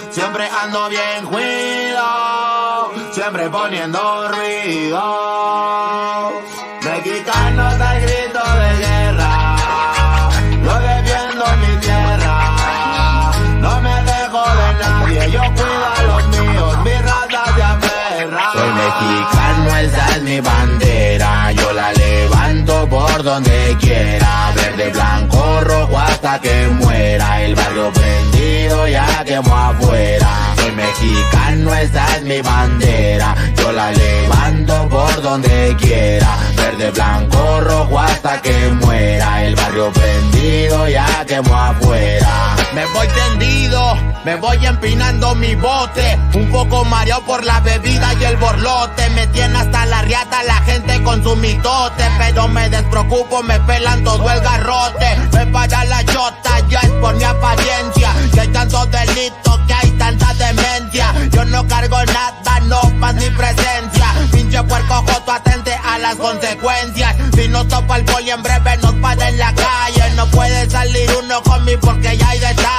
Siempre ando bien cuido, siempre poniendo ruido. Mexicano da el grito de guerra, yo defiendo mi tierra. No me dejo de nadie, yo cuido a los míos, mi raza se aferra. Soy mexicano, esa es mi bandera, yo la levanto por donde quiera. Verde, blanco, rojo hasta que muera. El barrio prendido ya quemó afuera. Soy mexicano, esa es mi bandera, yo la levanto por donde quiera. Verde, blanco, rojo hasta que muera. El barrio prendido ya quemó afuera. Me voy tendido, me voy empinando mi bote, un poco mareado por la bebida y el borlote. Me tiene hasta la riata la gente con su mitote, pero me despreocupo, me pelan todo el garrote. Me para la chota, ya es por mi apariencia, que hay tantos delitos, que hay tanta demencia. Yo no cargo nada, no paz ni presencia. Pinche puerco joto, atente a las consecuencias. Si no topa el poli en breve nos para en la calle. No puede salir uno conmigo porque ya hay detalles.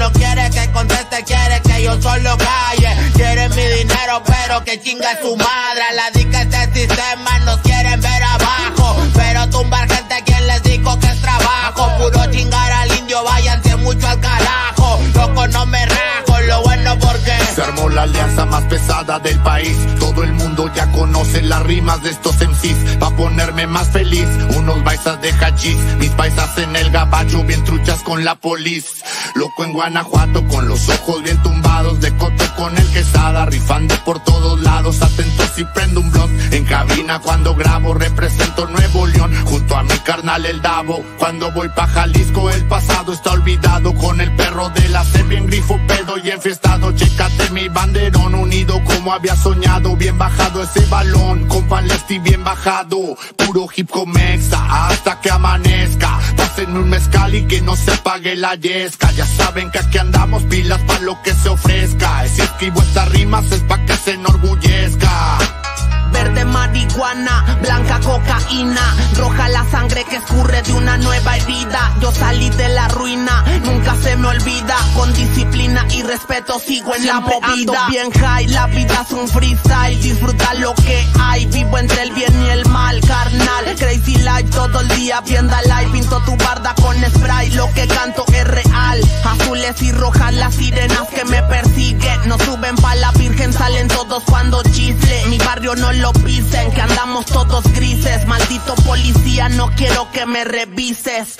No quiere que conteste, quiere que yo solo calle. Quiere mi dinero pero que chinga su madre. La dica este sistema nos quieren ver abajo, pero tumbar gente quien les dijo que es trabajo. Puro chingar al indio, váyanse mucho al carajo. Loco no me rajo, lo bueno porque se armó la alianza más pesada del país. Todo el mundo ya conoce las rimas de estos MCs. Pa' ponerme más feliz, unos paisas de hachís, mis paisas en el gabacho bien truchas con la polis. Loco en Guanajuato con los ojos bien tumbados, de coto con el Quesada, rifando por todos lados. Atento si prendo un blunt en cabina cuando grabo, represento Nuevo León junto a mi carnal el Davo. Cuando voy pa' Jalisco el pasado está olvidado, con el perro de la C bien grifo, pedo y enfiestado. Chécate mi banderón unido como había soñado, bien bajado ese balón, compa Lefty bien bajado. Puro hip hop mexa hasta que amanezca. Pásenme un mezcal y que no se apague la yesca. Ya saben que aquí andamos pilas pa' lo que se ofrezca. Si escribo estas rimas es pa' que se enorgullezca. Verde marihuana, blanca cocaína, roja la sangre que escurre de una nueva herida. Yo salí de la ruina, nunca se me olvida. Con disciplina y respeto sigo en la movida. Bien high, la vida es un freestyle. Disfruta lo que hay, vivo entre el bien y el mal, carnal. Crazy life todo el día, viendo live. Pinto tu barda con spray, lo que canto es real. Azules y rojas las sirenas que me persiguen. No suben pa' la virgen, salen todos cuando chisle. Mi barrio no lo pisen, que andamos todos grises. Maldito policía, no quiero que me revises.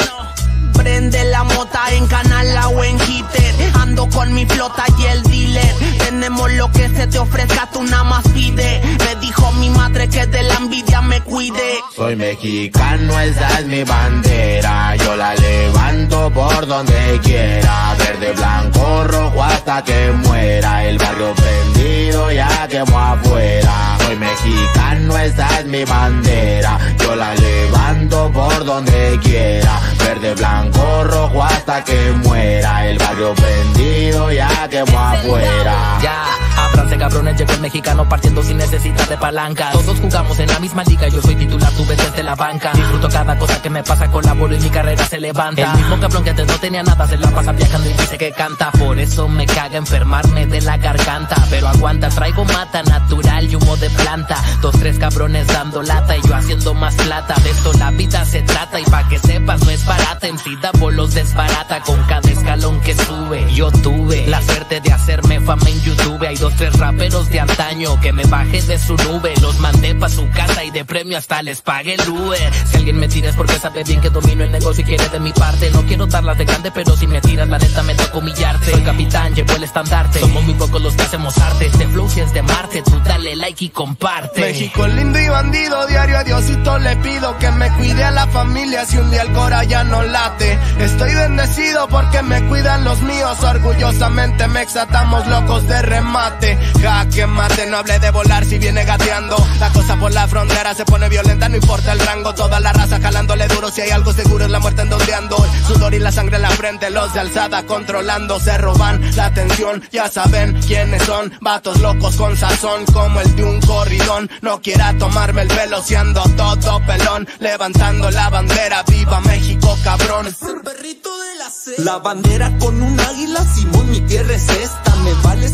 Prende la mota en Canala o en Hitter. Ando con mi flota y el dealer. Tenemos lo que se te ofrezca, tú nada más pide. Me dijo mi madre que de la envidia me cuide. Soy mexicano, esa es mi bandera, yo la levanto por donde quiera. Verde, blanco, rojo hasta que muera. El barrio prendido ya quemó afuera. Soy mexicano, esa es mi bandera, yo la levanto por donde quiera. Verde, blanco, rojo hasta que muera. El barrio prendido ya quemó afuera. Ya, ábranse cabrones, llegó el mexicano partiendo sin necesidad de palanca. Todos jugamos en la misma liga, yo soy titular, tú ves desde la banca. Disfruto cada cosa que me pasa, colaboro y mi carrera se levanta. El mismo cabrón que antes no tenía nada se la pasa viajando y dice que canta. Por eso me caga enfermarme de la garganta, pero aguanta, traigo mata natural y humo de planta. 2, 3 cabrones dando lata y yo haciendo más plata. De esto la vida se trata y pa' que sepas no es barata. En vida bolos desbarata con cada escalón que sube. Yo tuve la suerte de hacerme fama en YouTube. Hay 2, 3 raperos de antaño que me bajé de su nube. Los mandé pa' su casa y de premio hasta les pagué el Uber. Si alguien me tira es porque sabe bien que domino el negocio y quiere de mi parte. No quiero darlas de grande, pero si me tiras la neta me toca humillarte. Soy capitán, llevo el estandarte. Somos muy pocos los que hacemos arte. Este flow si es de Marte, tú dale like y comparte. México lindo y bandido, diario a Diosito le pido que me cuide a la familia si un día el cora ya no late. Estoy bendecido porque me cuidan los míos. Orgullosamente mexa, estamos locos de remate. Jaque mate, no hable de volar si viene gateando. La cosa por la frontera se pone violenta, no importa el rango. Toda la raza jalándole duro, si hay algo seguro es la muerte en donde ando. El sudor y la sangre en la frente, los de alzada controlando. Se roban la atención, ya saben quiénes son. Vatos locos con sazón como el de un corridón. No quiera tomarme el pelo si ando todo pelón. Levantando la bandera, viva México cabrón. La bandera con un águila, Simón, mi tierra es esta. Me vale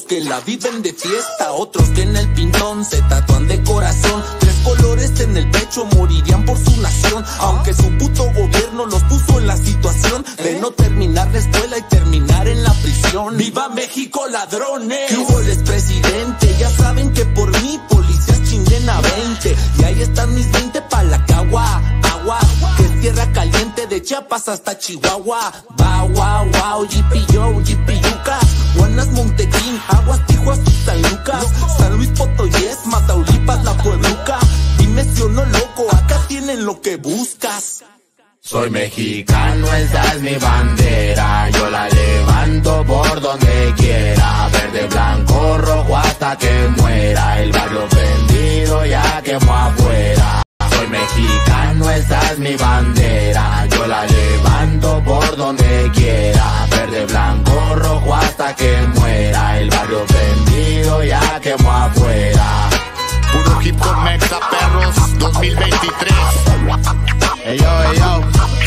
que la viven de fiesta, otros que en el pintón se tatúan de corazón. 3 colores en el pecho, morirían por su nación, aunque su puto gobierno los puso en la situación de no terminar la escuela y terminar en la prisión. ¡Viva México, ladrones! ¿Qué hubo el expresidente? Ya saben que por mí policías chinguen a 20. Y ahí están mis 20 pa' la cagua, agua, que es tierra caliente de Chiapas hasta Chihuahua. Wow, wow, wow, yipi-yo, yipi-yuca, Guanas, Montequín, Aguas, Tijuas y San Lucas, San Luis Potoyes, Mataulipas, La Puebluca. Dime si o no, loco, acá tienen lo que buscas. Soy mexicano, esa es mi bandera, yo la levanto por donde quiera, verde, blanco, rojo hasta que muera, el barrio prendido ya quemó afuera. Soy mexicano, esa es mi bandera, yo la levanto por donde quiera, verde, blanco, rojo hasta que muera, el barrio prendido ya quemó afuera. Puro hip hop mexa, perros, 2023. Ey yo,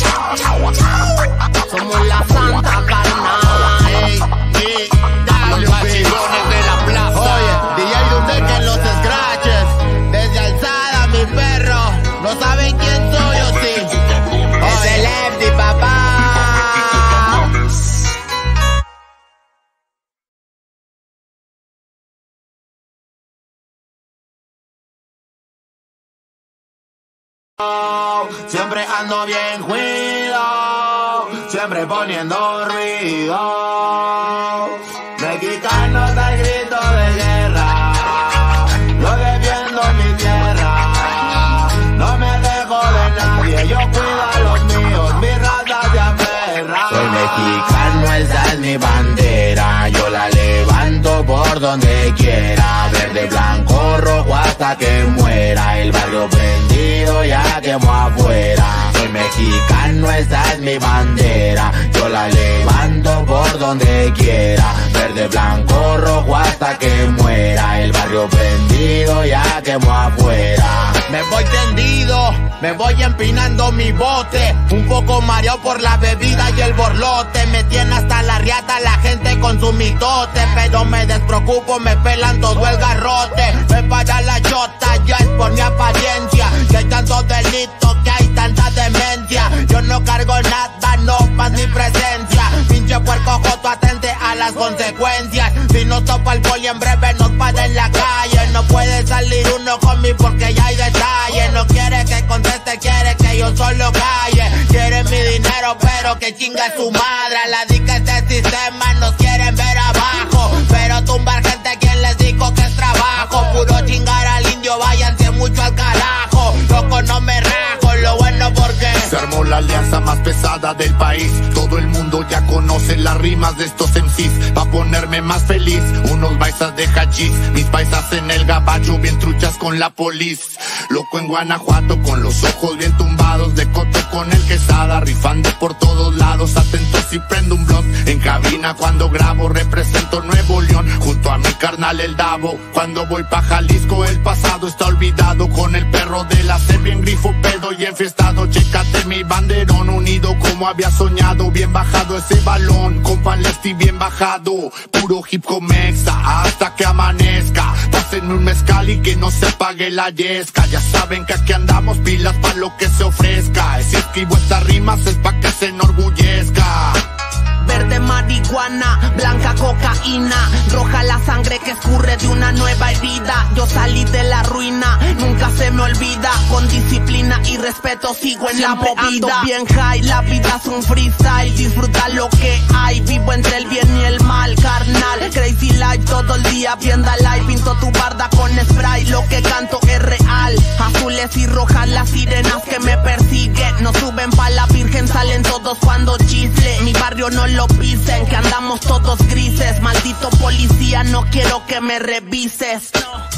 somos la santa carnal. Los machigones de la plaza. Oye, DJ donde que los scratches, desde alzada mi perro, no saben quién soy o sí. Es el Lefty, papá. Siempre ando bien cuido, siempre poniendo ruido. Mexicanos al grito de guerra, yo defiendo mi tierra. No me dejo de nadie, yo cuido a los míos, mi raza se aferra. Soy mexicano, esa es mi bandera, yo la levanto por donde quiera, verde, blanco, rojo hasta que muera, el barrio prendido ya quemó afuera. Soy mexicano, esa es mi bandera, yo la levanto por donde quiera, verde, blanco, rojo hasta que muera, el barrio prendido ya quemó afuera. Me voy tendido, me voy empinando mi bote, un poco mareado por la bebida y el borlote, me tiene hasta la riata la gente con su mitote, pero me despreocupo, me pelan todo el garrote, me para la chota, ya es por mi apariencia, que hay tantos delitos, que hay tanta demencia, yo no cargo nada, no más mi presencia, pinche puerco joto, atente a las consecuencias, si nos topa el poli en breve nos para en la calle, no puede salir uno conmigo porque ya hay detalles, no quiere que conteste, quiere que yo solo calle, quiere mi dinero pero que chinga su madre, a la dica este sistema nos quieren ver abajo, pero tumbar gente quien les dijo que es trabajo, puro chingar al indio, váyanse mucho al carajo, loco no me rajo, lo bueno porque se armó la alianza más pesada del país. Todo el mundo ya conoce las rimas de estos MCs. Pa' ponerme más feliz, unos baisas de hachís, mis paisas en el gabacho bien truchas con la polis. Loco en Guanajuato con los ojos bien tumbados, de coto con el Quesada, rifando por todos lados, atento si prendo un blog en cabina cuando grabo, represento Nuevo León junto a mi carnal el Davo. Cuando voy pa' Jalisco el pasado está olvidado, con el perro de la C bien grifo, pedo y enfiestado. Chécate mi banderón, unido como había soñado, bien bajado ese balón, compa Lefty bien bajado, puro hip hop mexa hasta que amanezca. Pásenme un mezcal y que no se apague la yesca, ya saben que aquí andamos pilas pa' lo que se ofrezca, si escribo estas rimas es pa' que se enorgullezca. Verde marihuana, blanca cocaína, roja la sangre que escurre de una nueva herida. Yo salí de la ruina, nunca se me olvida, con disciplina y respeto sigo en siempre la movida. Ando bien high, la vida es un freestyle, disfruta lo que hay, vivo entre el bien y el mal, carnal. Crazy life todo el día, viendo live, pinto tu barda con spray, lo que canto es real. Azules y rojas las sirenas que me persiguen, no suben pa' la virgen, salen todos cuando chisle. Mi barrio no lo pisen, que andamos todos grises, maldito policía, no quiero que me revises.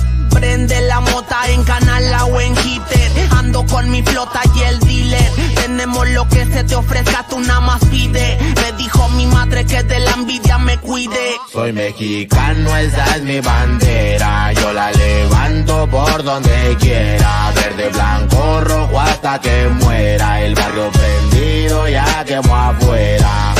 Prende la mota en Canala o en Hitter, ando con mi flota y el dealer, tenemos lo que se te ofrezca, tú nada más pide, me dijo mi madre que de la envidia me cuide. Soy mexicano, esa es mi bandera, yo la levanto por donde quiera, verde, blanco, rojo hasta que muera, el barrio prendido ya quemó afuera. Soy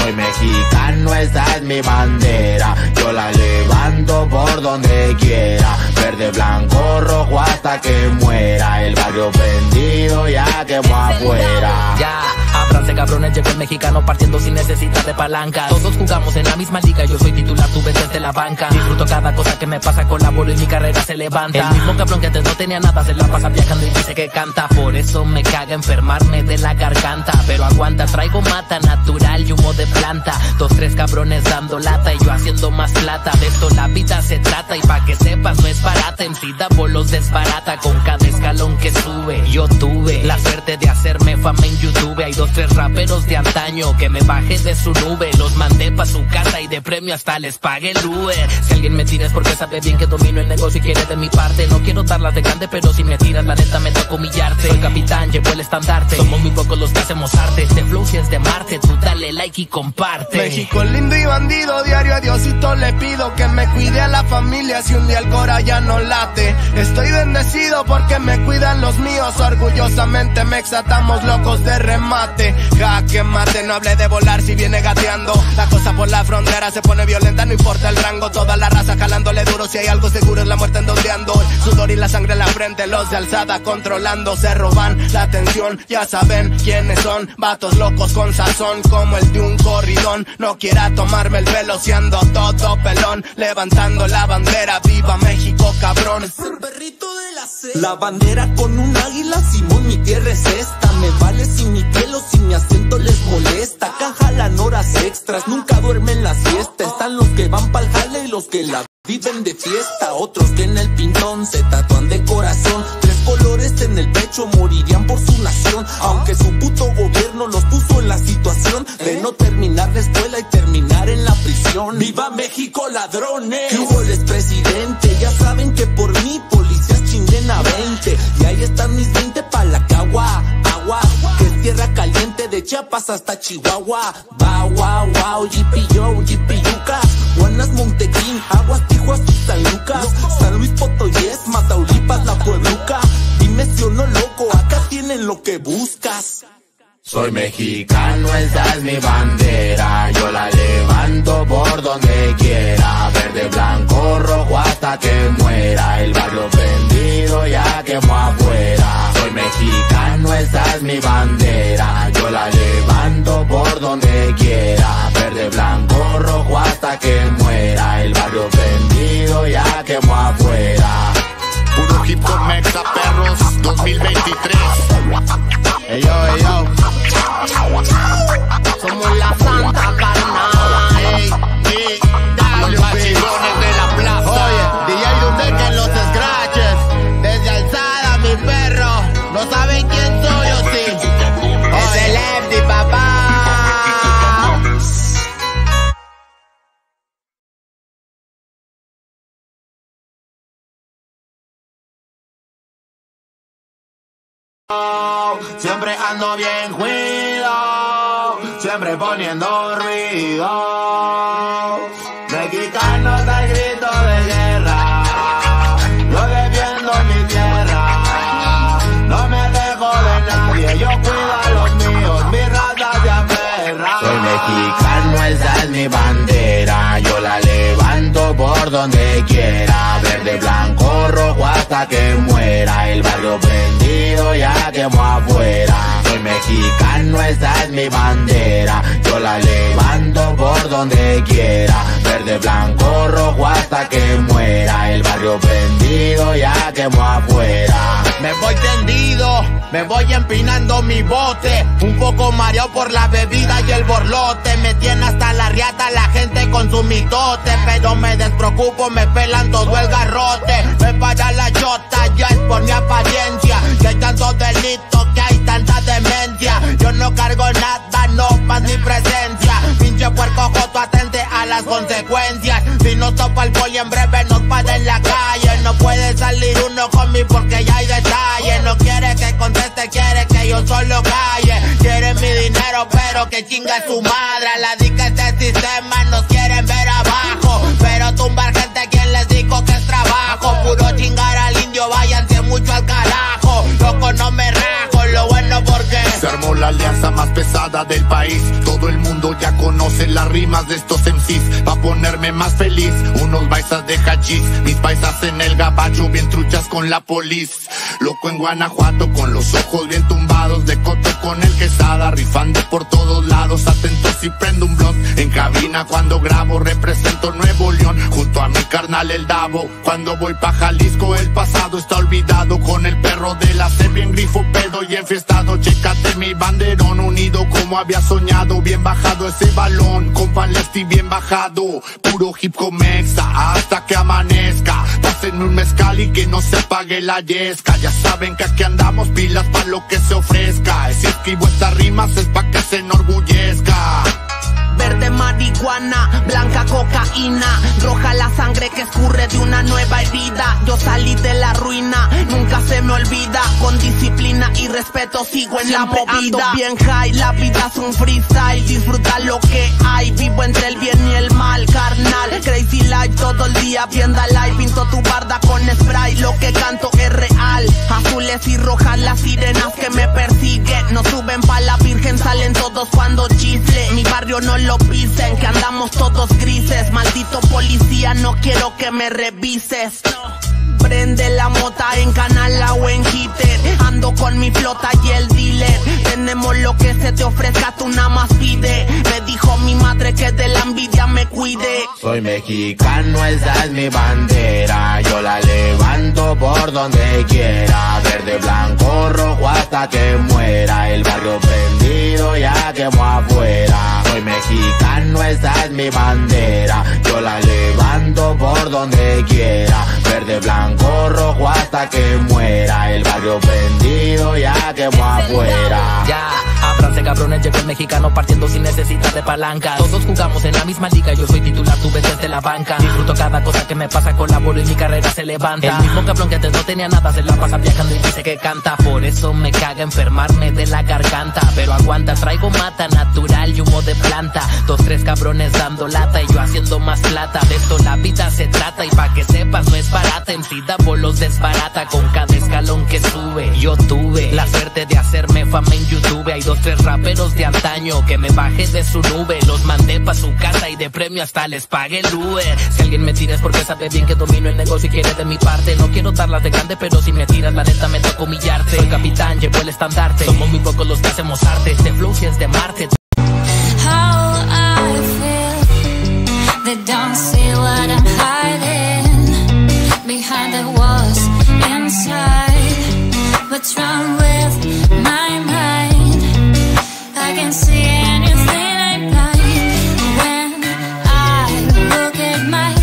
Soy mexicano, esa es mi bandera. Yo la levanto por donde quiera. Verde, blanco, rojo hasta que muera. El barrio prendido ya quemó afuera. Ya, ábranse cabrones, llegó el mexicano partiendo sin necesidad de palanca. Todos jugamos en la misma liga, yo soy titular, tú ves desde la banca. Disfruto cada cosa que me pasa, colaboro y mi carrera se levanta. El mismo cabrón que antes no tenía nada se la pasa viajando y dice que canta. Por eso me caga enfermarme de la garganta. Pero aguanta, traigo mata natural y humo de planta. 2, 3 cabrones dando lata y yo haciendo más plata. De esto la vida se trata y pa' que sepas no es barata. En vida bolos desbarata con cada escalón que sube. Yo tuve la suerte de hacerme fama en YouTube. Hay 2, 3 raperos de antaño que me bajé de su nube. Los mandé pa' su casa y de premio hasta les pagué el Uber. Si alguien me tira es porque sabe bien que domino el negocio y quiere de mi parte. No quiero darlas de grande, pero si me tiras la neta me toca humillarte. Soy capitán, llevo el estandarte. Somos muy pocos los que hacemos arte. Este flow si es de Marte, tú dale like y comparte. México lindo y bandido, diario a Diosito le pido que me cuide a la familia si un día el cora ya no late. Estoy bendecido porque me cuidan los míos, orgullosamente me exatamos locos de remate. Jaque mate, no hable de volar si viene gateando. La cosa por la frontera se pone violenta, no importa el rango. Toda la raza jalándole duro, si hay algo seguro es la muerte en donde ando. El sudor y la sangre en la frente, los de alzada controlando. Se roban la atención, ya saben quiénes son. Vatos locos con sazón como el de un corridón. No quiera tomarme el pelo si ando todo pelón. Levantando la bandera, viva México cabrón. Es el perrito de la selva. La bandera con un águila, Simón, mi tierra es esta. Me vale si mi pelo, si mi acento les molesta. Acá jalan horas extras, nunca duermen la siesta. Están los que van pa'l jale y los que la viven de fiesta. Otros que en el pintón se tatúan de corazón. 3 colores en el pecho, morirían por su nación. Aunque su puto gobierno los puso en la situación de no terminar la escuela y terminar en la prisión. ¡Viva México, ladrones! ¿Qué hubo, les presidente? Ya saben que por mí policías chinguen a 20. Y ahí están mis 20 pa' la cagua. Agua, que es tierra caliente de Chiapas hasta Chihuahua. Wow, wow, wow, GPO, GPUca. Guanas, Montequín, Aguas, Tijuas y San Lucas. San Luis Potoyes, Mataulipas, La Puebluca. Dime si o no, loco, acá tienen lo que buscas. Soy mexicano, esa es mi bandera. Yo la levanto por donde quiera. Verde, blanco, rojo hasta que muera. El barrio prendido ya quemó afuera. Soy mexicano, esa es mi bandera. Yo la levanto por donde quiera. Verde, blanco, rojo hasta que muera. El barrio prendido ya quemó afuera. Puro hip hop mexa, perros, 2023. Ey yo, ey yo. Somos la santa carnal. Los machilones de la plaza. Oye, DJ Dundeque en los scratches. Desde alzada, mi perro. No saben quién soy yo, sí. Es el Lefty, papá. Siempre ando bien cuidado, siempre poniendo ruido. Mexicanos al grito de guerra, yo defiendo mi tierra. No me dejo de nadie, yo cuido a los míos, mi raza se aferra. Soy mexicano, esa es mi bandera. Yo la levanto por donde quiera. Verde, blanco, rojo hasta que muera. El barrio prendido ya quemó afuera. Soy mexicano, esa es mi bandera. Yo la levanto por donde quiera. Verde, blanco, rojo hasta que muera. El barrio prendido ya quemó afuera. Me voy tendido, me voy empinando mi bote. Un poco mareado por la bebida y el borlote. Me tiene hasta la riata la gente con su mitote. Pero me despreocupo, me pelan todo el garrote. Me para la chota, ya es por mi apariencia. Que hay tantos delitos, que hay tanta demencia. Yo no cargo nada, no más mi presencia. Pinche puerco joto, atente a las consecuencias. Si nos topa el boy en breve nos para en la calle. No puede salir uno conmigo porque ya hay detalles. No quiere que conteste, quiere que yo solo calle. Quiere mi dinero pero que chinga su madre. A la dica este sistema nos quieren ver abajo. Pero tumbar gente, quien les dijo que es trabajo. Puro chingar al indio, váyanse mucho al carajo. Loco no me rajo, lo bueno porque Se armó la alianza más pesada del país. Todo el mundo ya conoce las rimas de estos MCs. Pa' ponerme más feliz, unos baisas de hachís, mis paisas en el gabacho bien truchas con la polis. Loco en Guanajuato con los ojos bien tumbados, de coto con el Quesada, rifando por todos lados, atento si prendo un blog. En cabina cuando grabo represento Nuevo León, junto a mi carnal el Davo. Cuando voy pa' Jalisco el pasado está olvidado, con el perro de la C bien grifo pedo y enfiestado. Chécate mi banderón, unido como había soñado, bien bajado ese balón, compa Lefty bien bajado, puro hip hop mexa hasta que amanezca. Pásenme un mezcal y que no se apague la yesca. Ya saben que aquí andamos pilas pa' lo que se ofrezca. Si escribo estas rimas es pa' que se enorgullezca. Verde marihuana, blanca cocaína, roja la sangre que escurre de una nueva herida. Yo salí de la ruina, nunca se me olvida. Con disciplina y respeto sigo en la movida. Ando bien high, la vida es un freestyle. Disfruta lo que hay, vivo entre el bien y el mal, carnal. Crazy life todo el día, viendo live. Pinto tu barda con spray, lo que canto es real. Azules y rojas las sirenas que me persiguen. No suben pa' la virgen, salen todos cuando chisle. Mi barrio no lo pisen, que andamos todos grises. Maldito policía, no quiero que me revises. Prende la mota en Canala o en Hitter. Ando con mi flota y el dealer. Tenemos lo que se te ofrezca, tú nada más pide. Me dijo mi madre que de la envidia me cuide. Soy mexicano, esa es mi bandera. Yo la levanto por donde quiera. Verde, blanco, rojo hasta que muera. El barrio prendido ya quemó afuera. Soy mexicano, esa es mi bandera. Yo la levanto por donde quiera. Verde, blanco, rojo hasta que muera. El barrio prendido ya quemó afuera. Ya, ábranse cabrones, llegó el mexicano partiendo sin necesidad de palanca. Todos jugamos en la misma liga, yo soy titular, tú ves desde la banca. Disfruto cada cosa que me pasa, colaboro y mi carrera se levanta. El mismo cabrón que antes no tenía nada se la pasa viajando y dice que canta. Por eso me caga enfermarme de la garganta. Pero aguanta, traigo mata natural y humo de planta. 2, 3 cabrones dando lata y yo haciendo más plata. De esto la vida se trata y pa' que sepas no es barata. En vida bolos desbarata con cada escalón que sube. Yo tuve la suerte de hacerme fama en YouTube. Hay 2, 3 raperos de antaño que me bajé de su nube. Los mandé pa' su casa y de premio hasta les pagué el Uber. Si alguien me tira es porque sabe bien que domino el negocio y quiere de mi parte. No quiero darlas de grande, pero si me tiras la neta me toca humillarte. Soy capitán, llevo el estandarte. Somos muy pocos los que hacemos arte. Este flow si es de Marte. How I feel, they don't see what I'm hiding behind the walls inside. What's wrong with my mind? I can see anything I'm blind. When I look at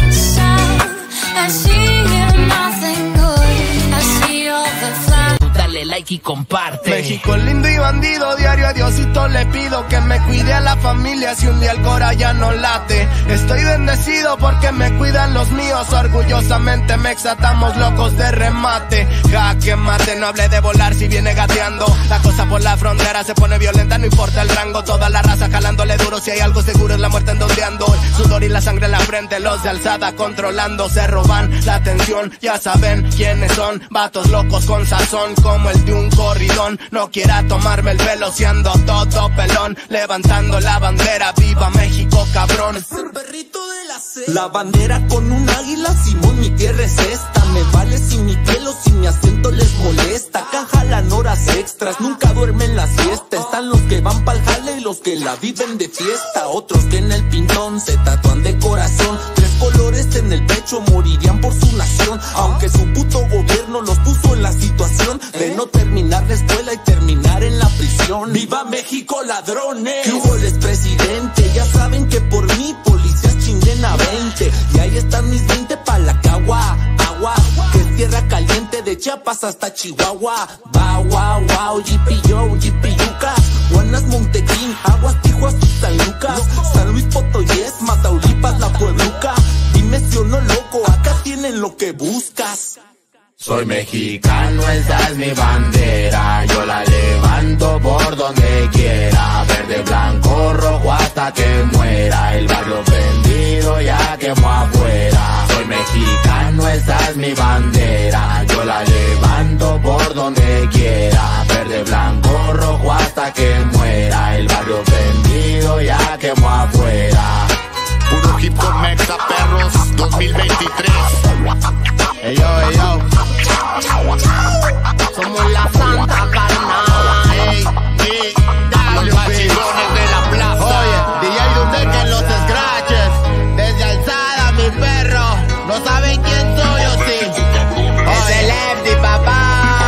myself, I see nothing good. I see all the flaws. Dale like y comparte. México lindo y bandido, diario a Diosito le pido que me cuide a la familia si un día el cora ya no late. Estoy bendecido porque me cuidan los míos, orgullosamente me exatamos locos de remate. Jaque mate, no hable de volar si viene gateando. La cosa por la frontera se pone violenta, no importa el rango. Toda la raza jalándole duro, si hay algo seguro es la muerte en donde ando. El sudor y la sangre en la frente, los de alzada controlando. Se roban la atención, ya saben quiénes son. Vatos locos con sazón como el de un corridón. No quiera tomarme el pelo si ando todo pelón. Levantando la bandera, viva México cabrón. El perrito de la C. La bandera con un águila, Simón, mi tierra es esta. Me vale si mi pelo, si mi acento les molesta. Acá jalan horas extras, nunca duermen la siesta. Están los que van pa'l jale y los que la viven de fiesta. Otros que en el pintón se tatúan de corazón. 3 colores en el pecho, morirían por su nación. Aunque su puto gobierno los puso en la situación de no terminar la escuela y terminar en la prisión. ¡Viva México, ladrones! ¿Qué hubo, el expresidente? Ya saben que por mí policías chinguen a 20. Y ahí están mis 20 pa' la cagua. Agua, que es tierra caliente de Chiapas hasta Chihuahua. Wow, wow, wow, yipi-yo, yipi-yuca. Guanas, Montequín, Aguas, Tijuas y San Lucas. San Luis Potoyes, Mataulipas, La Puebluca. Dime si o no, loco, acá tienen lo que buscas. Soy mexicano, esa es mi bandera. Yo la levanto por donde quiera. Verde, blanco, rojo hasta que muera. El barrio prendido ya quemó afuera. Soy mexicano, esa es mi bandera. Yo la levanto por donde quiera. Verde, blanco, rojo hasta hasta que muera. El barrio prendido ya quemó afuera. Puro hip hop mexa, perros, 2023. Ey yo, Somos la santa carnal. ey, Los vacilones de la plaza. Oye, DJ Dundeque en los scratches. Desde alzada, mi perro. No saben quién soy o sí. Es el Lefty, papá.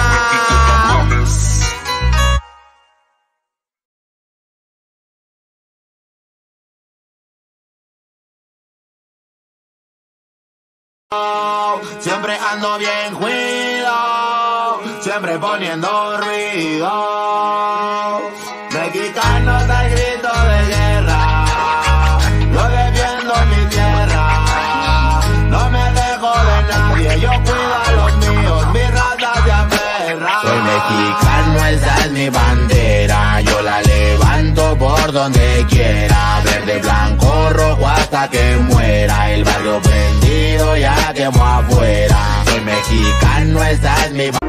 Siempre ando bien cuidado, siempre poniendo ruido. Mexicanos al grito de guerra, yo defiendo mi tierra. No me dejo de nadie, yo cuido a los míos, mi raza se aferra. Soy mexicano, esa es mi bandera. Yo la levanto por donde quiera. Verde, blanco, rojo hasta que muera. El barrio prendido ya quemó afuera. Soy mexicano, esa es mi bandera.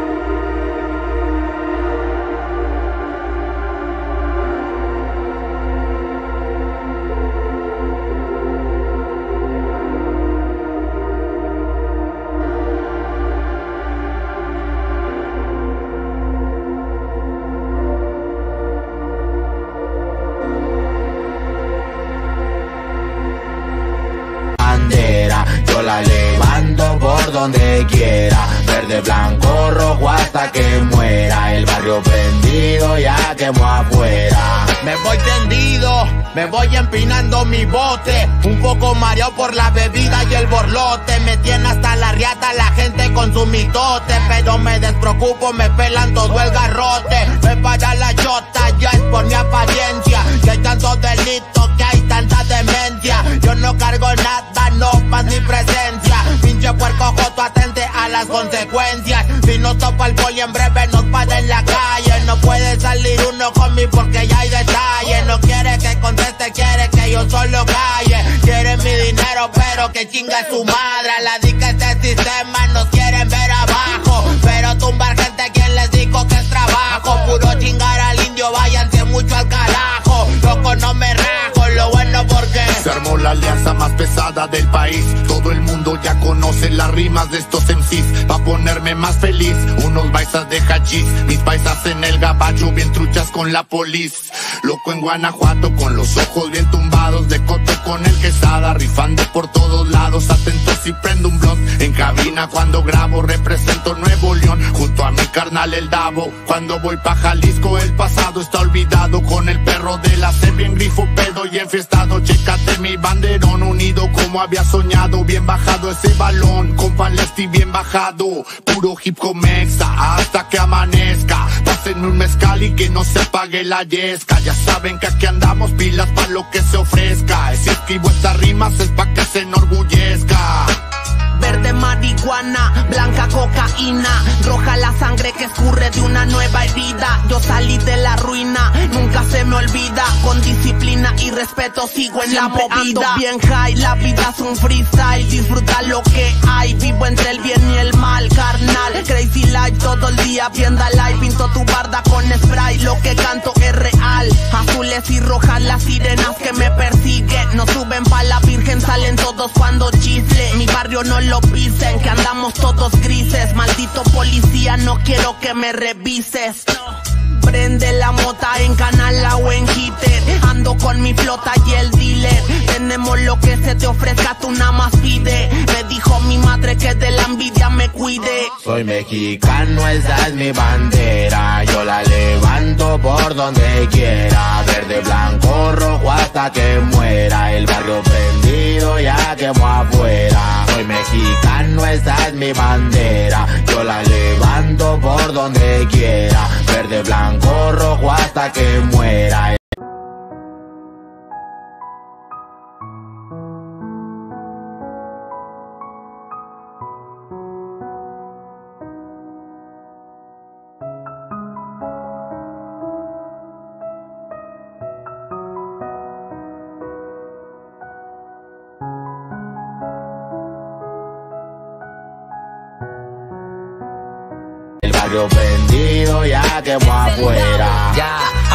Yo la levanto por donde quiera. Verde, blanco, rojo hasta que muera. El barrio prendido ya quemó afuera. Me voy tendido, me voy empinando mi bote. Un poco mareado por la bebida y el borlote. Me tiene hasta la riata la gente con su mitote. Pero me despreocupo, me pelan todo el garrote. Me para la chota, ya es por mi apariencia. Que hay tantos delitos, que hay tanta demencia. Yo no cargo nada, no paz ni presencia. Pinche puerco joto, atente a las consecuencias. Si nos topa el poli en breve nos para en la calle. No puede salir uno conmigo porque ya hay detalle. No quiere que conteste, quiere que yo solo calle. Quiere mi dinero pero que chinga su madre. A la dica este sistema nos quieren ver abajo. Pero tumbar gente, quien les dijo que es trabajo. Puro chingar al indio, váyanse mucho al carajo. Loco no me rajo, lo bueno porque se armó la alianza más pesada del país. Todo el mundo ya conoce las rimas de estos MCs. Pa' ponerme más feliz, unos baisas de hachís. Mis paisas en el gabacho, bien truchas con la polis. Loco en Guanajuato, con los ojos bien tumbados. De coto con el quesada, rifando por todos lados. Atento si prendo un blunt en cabina cuando grabo. Represento Nuevo León, junto a mi carnal el Davo. Cuando voy pa' Jalisco, el pasado está olvidado. Con el perro de la C, bien grifo, pedo y enfiestado. Chécate mi banderón, unido como había soñado. Bien bajado ese balón, compa Lefty bien bajado. Puro hip hop mexa, hasta que amanezca. Pásenme un mezcal y que no se apague la yesca. Ya saben que aquí andamos pilas pa' lo que se ofrezca. Si escribo estas rimas es pa' que se enorgullezca. Verde marihuana, blanca cocaína, roja la sangre que escurre de una nueva herida. Yo salí de la ruina, nunca se me olvida. Con disciplina y respeto sigo en la movida. Ando bien high, la vida es un freestyle. Disfruta lo que hay, vivo entre el bien y el mal, carnal. Crazy life todo el día, vienda live. Pinto tu barda con spray, lo que canto es real. Azules y rojas las sirenas que me persiguen. No suben pa' la virgen, salen todos cuando chisle. Mi barrio no lo pisen, que andamos todos grises. Maldito policía, no quiero que me revises. Prende la mota en Canala o en Hitter. Ando con mi flota y el dealer. Tenemos lo que se te ofrezca, tú nada más pide. Me dijo mi madre que de la envidia me cuide. Soy mexicano, esa es mi bandera. Yo la levanto por donde quiera. Verde, blanco, rojo hasta que muera. El barrio prendido ya quemó afuera. Soy mexicano, esa es mi bandera. Yo la levanto por donde quiera. Verde, blanco, rojo hasta que muera. El barrio prendido ya quemó afuera. Ya.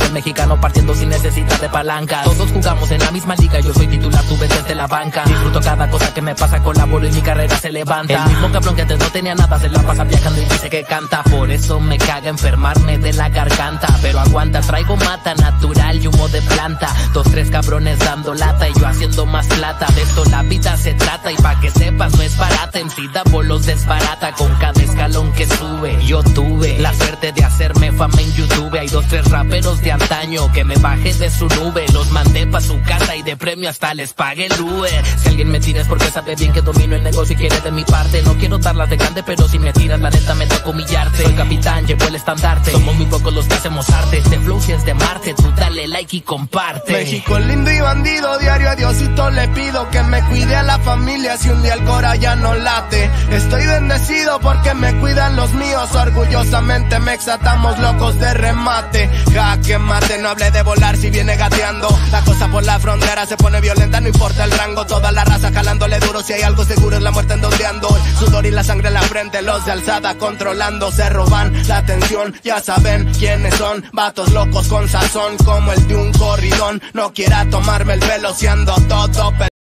el mexicano partiendo sin necesidad de palanca. Todos jugamos en la misma liga, yo soy titular, tú ves desde la banca. Disfruto cada cosa que me pasa, colaboro y mi carrera se levanta. El mismo cabrón que antes no tenía nada se la pasa viajando y dice que canta. Por eso me caga enfermarme de la garganta, pero aguanta, traigo mata natural y humo de planta. 2, 3 cabrones dando lata y yo haciendo más plata. De esto la vida se trata y pa' que sepas no es barata. En sí da bolos desbarata con cada escalón que sube. Yo tuve la suerte de hacerme fama en YouTube. Hay 2, 3 raperos de antaño que me bajé de su nube. Los mandé pa' su casa y de premio hasta les pagué el Uber. Si alguien me tira es porque sabe bien que domino el negocio y quiere de mi parte. No quiero darlas de grande, pero si me tiras la neta me toca humillarte. Soy capitán, llevo el estandarte. Somos muy pocos los que hacemos arte. Este flow si es de Marte, tú dale like y comparte. México lindo y bandido, diario a Diosito le pido que me cuide a la familia si un día el cora ya no late. Estoy bendecido porque me cuidan los míos, orgullosamente me exatamos locos de remate. Jaque mate, no hable de volar si viene gateando. La cosa por la frontera se pone violenta, no importa el rango. Toda la raza jalándole duro, si hay algo seguro es la muerte endondeando. El sudor y la sangre en la frente, los de alzada controlando. Se roban la atención, ya saben quiénes son. Vatos locos con sazón como el de un corridón. No quiera tomarme el pelo si ando todo